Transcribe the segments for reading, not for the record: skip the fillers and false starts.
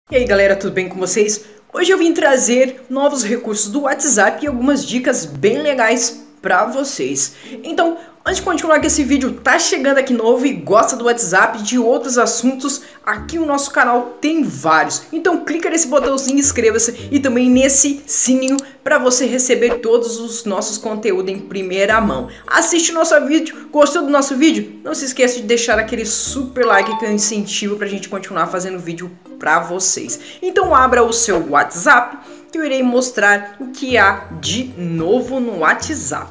E aí galera, tudo bem com vocês? Hoje eu vim trazer novos recursos do WhatsApp e algumas dicas bem legais pra vocês. Então, antes de continuar que esse vídeo tá chegando aqui novo e gosta do WhatsApp e de outros assuntos, aqui no nosso canal tem vários. Então clica nesse botãozinho, inscreva-se e também nesse sininho para você receber todos os nossos conteúdos em primeira mão. Assiste o nosso vídeo, gostou do nosso vídeo? Não se esqueça de deixar aquele super like que é um incentivo pra gente continuar fazendo vídeo para vocês. Então abra o seu WhatsApp que eu irei mostrar o que há de novo no WhatsApp.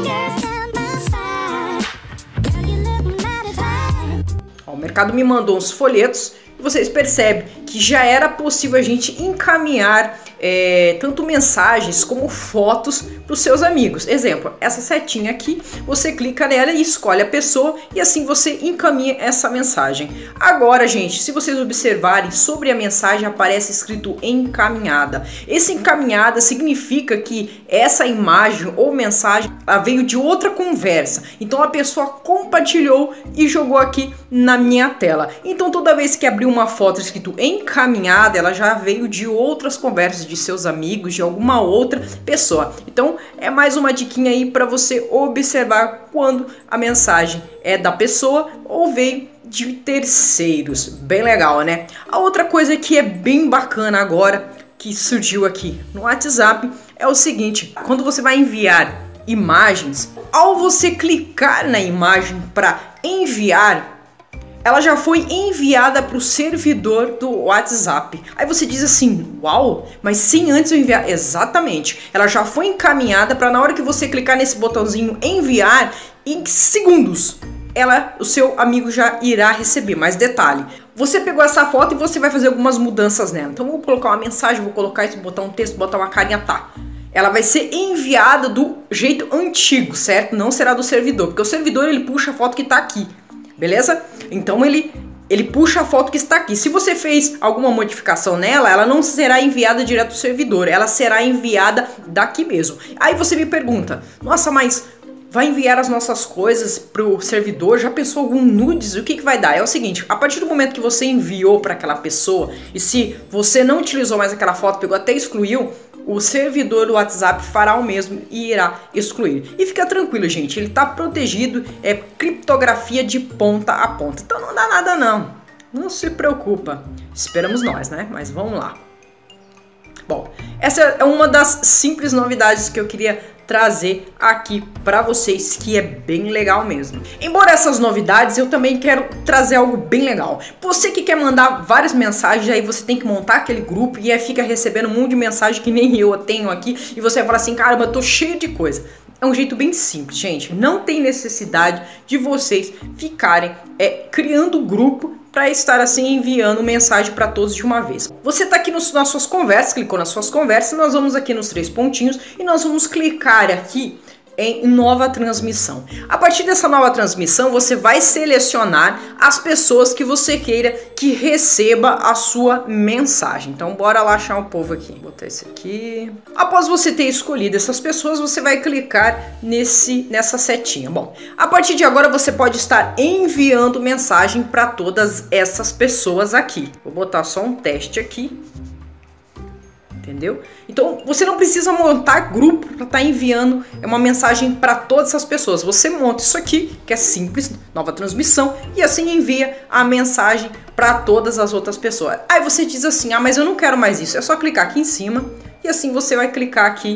O mercado me mandou uns folhetos e vocês percebem que já era possível a gente encaminhar tanto mensagens como fotos para os seus amigos. Exemplo, essa setinha aqui, você clica nela e escolhe a pessoa e assim você encaminha essa mensagem. Agora, gente, se vocês observarem, sobre a mensagem aparece escrito encaminhada. Esse encaminhada significa que essa imagem ou mensagem veio de outra conversa. Então a pessoa compartilhou e jogou aqui na minha tela. Então toda vez que abrir uma foto escrito encaminhada, ela já veio de outras conversas de seus amigos, de alguma outra pessoa. Então é mais uma diquinha aí para você observar quando a mensagem é da pessoa ou veio de terceiros. Bem legal, né? A outra coisa que é bem bacana agora, que surgiu aqui no WhatsApp, é o seguinte: quando você vai enviar imagens, ao você clicar na imagem para enviar, ela já foi enviada para o servidor do WhatsApp. Aí você diz assim, uau, mas sem antes eu enviar. Exatamente, ela já foi encaminhada para na hora que você clicar nesse botãozinho enviar, em segundos, o seu amigo já irá receber. Mais detalhe, você pegou essa foto e você vai fazer algumas mudanças nela. Então vou colocar uma mensagem, vou colocar isso, botar um texto, botar uma carinha, tá. Ela vai ser enviada do jeito antigo, certo? Não será do servidor, porque o servidor ele puxa a foto que tá aqui. Beleza? Então ele puxa a foto que está aqui. Se você fez alguma modificação nela, ela não será enviada direto do servidor, ela será enviada daqui mesmo. Aí você me pergunta, nossa, mas vai enviar as nossas coisas pro servidor? Já pensou algum nudes? O que vai dar? É o seguinte, a partir do momento que você enviou para aquela pessoa, e se você não utilizou mais aquela foto, pegou até excluiu, o servidor do WhatsApp fará o mesmo e irá excluir. E fica tranquilo, gente, ele está protegido, é criptografia de ponta a ponta. Então não dá nada não, não se preocupa. Esperamos nós, né? Mas vamos lá. Bom, essa é uma das simples novidades que eu queria trazer aqui para vocês, que é bem legal mesmo. Embora essas novidades, eu também quero trazer algo bem legal. Você que quer mandar várias mensagens, aí você tem que montar aquele grupo e aí fica recebendo um monte de mensagem que nem eu tenho aqui, e você fala assim, caramba, eu tô cheio de coisa. É um jeito bem simples, gente. Não tem necessidade de vocês ficarem criando grupo para estar assim enviando mensagem para todos de uma vez. Você está aqui nas suas conversas, clicou nas suas conversas, nós vamos aqui nos 3 pontinhos e nós vamos clicar aqui em nova transmissão. A partir dessa nova transmissão, você vai selecionar as pessoas que você queira que receba a sua mensagem. Então bora lá achar um povo aqui. Vou botar esse aqui. Após você ter escolhido essas pessoas, você vai clicar nessa setinha. Bom, a partir de agora você pode estar enviando mensagem para todas essas pessoas aqui. Vou botar só um teste aqui. Entendeu? Então você não precisa montar grupo para estar enviando uma mensagem para todas essas pessoas. Você monta isso aqui, que é simples, nova transmissão, e assim envia a mensagem para todas as outras pessoas. Aí você diz assim, ah, mas eu não quero mais isso. É só clicar aqui em cima e assim você vai clicar aqui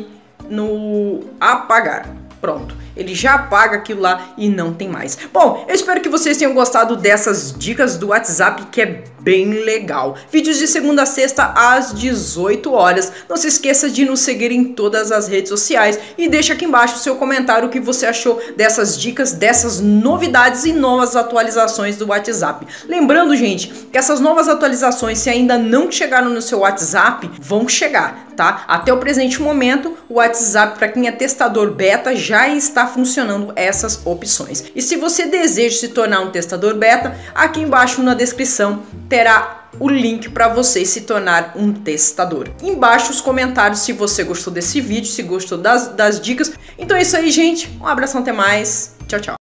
no apagar. Pronto, ele já apaga aquilo lá e não tem mais. Bom, eu espero que vocês tenham gostado dessas dicas do WhatsApp, que é bem legal. Vídeos de segunda a sexta às 18 horas. Não se esqueça de nos seguir em todas as redes sociais e deixa aqui embaixo o seu comentário o que você achou dessas dicas, dessas novidades e novas atualizações do WhatsApp. Lembrando, gente, que essas novas atualizações, se ainda não chegaram no seu WhatsApp, vão chegar, tá? Até o presente momento, o WhatsApp, para quem é testador beta, já está funcionando essas opções. E se você deseja se tornar um testador beta, aqui embaixo na descrição terá o link para você se tornar um testador. Embaixo os comentários se você gostou desse vídeo, se gostou das dicas. Então é isso aí, gente. Um abração, até mais. Tchau, tchau.